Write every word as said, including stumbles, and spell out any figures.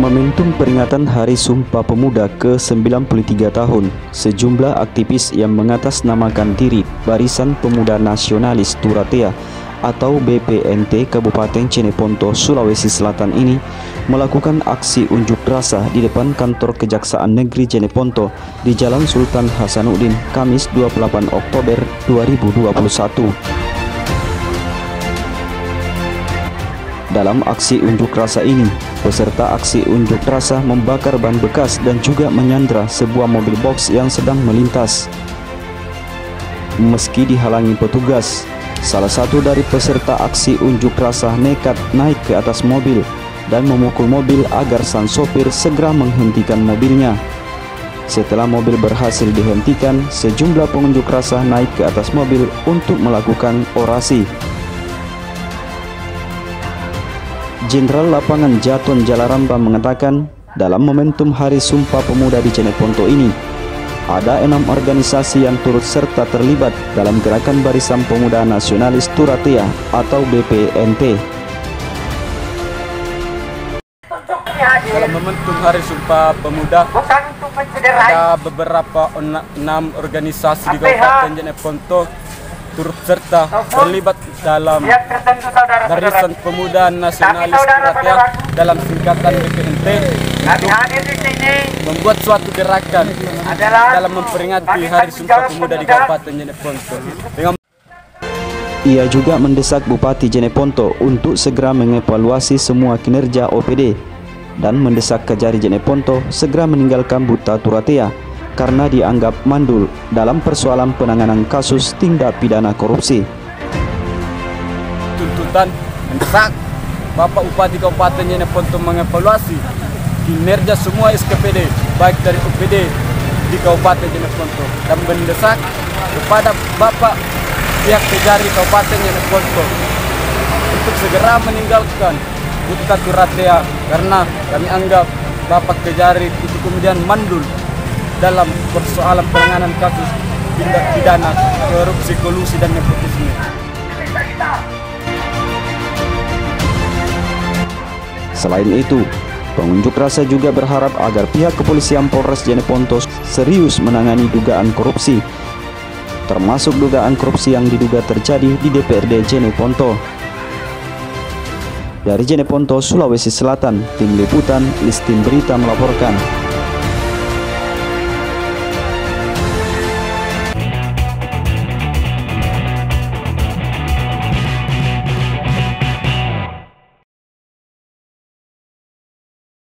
Momentum peringatan Hari Sumpah Pemuda ke sembilan puluh tiga tahun, sejumlah aktivis yang mengatasnamakan diri Barisan Pemuda Nasionalis Turatea atau B P N T Kabupaten Jeneponto, Sulawesi Selatan ini melakukan aksi unjuk rasa di depan kantor Kejaksaan Negeri Jeneponto di Jalan Sultan Hasanuddin, Kamis dua puluh delapan Oktober dua ribu dua puluh satu. Dalam aksi unjuk rasa ini, peserta aksi unjuk rasa membakar ban bekas dan juga menyandra sebuah mobil box yang sedang melintas. Meski dihalangi petugas, salah satu dari peserta aksi unjuk rasa nekat naik ke atas mobil dan memukul mobil agar sang sopir segera menghentikan mobilnya. Setelah mobil berhasil dihentikan, sejumlah pengunjuk rasa naik ke atas mobil untuk melakukan orasi. Jenderal Lapangan Jaton Jalaramba mengatakan, dalam momentum Hari Sumpah Pemuda di Jeneponto ini, ada enam organisasi yang turut serta terlibat dalam gerakan Barisan Pemuda Nasionalis Turatea atau B P N T. Dalam momentum Hari Sumpah Pemuda, ada beberapa enam organisasi di Kabupaten Jeneponto turut serta terlibat dalam Barisan Pemuda Nasionalis Turatea dalam singkatan B P N T untuk membuat suatu gerakan dalam memperingati Hari Sumpah Pemuda di Kabupaten Jeneponto. Ia juga mendesak Bupati Jeneponto untuk segera mengevaluasi semua kinerja O P D dan mendesak Kejari Jeneponto segera meninggalkan Buta Turatea karena dianggap mandul dalam persoalan penanganan kasus tindak pidana korupsi. Tuntutan mendesak Bapak Bupati Kabupaten Jeneponto mengevaluasi kinerja semua S K P D baik dari O P D di Kabupaten Jeneponto dan mendesak kepada Bapak pihak Kejari Kabupaten Jeneponto untuk segera meninggalkan Buta Turatea karena kami anggap Bapak Kejari itu kemudian mandul dalam persoalan penanganan kasus tindak pidana korupsi, kolusi dan nepotisme. Selain itu, pengunjuk rasa juga berharap agar pihak kepolisian Polres Jeneponto serius menangani dugaan korupsi, termasuk dugaan korupsi yang diduga terjadi di D P R D Jeneponto. Dari Jeneponto, Sulawesi Selatan, Tim Liputan Listim Berita melaporkan.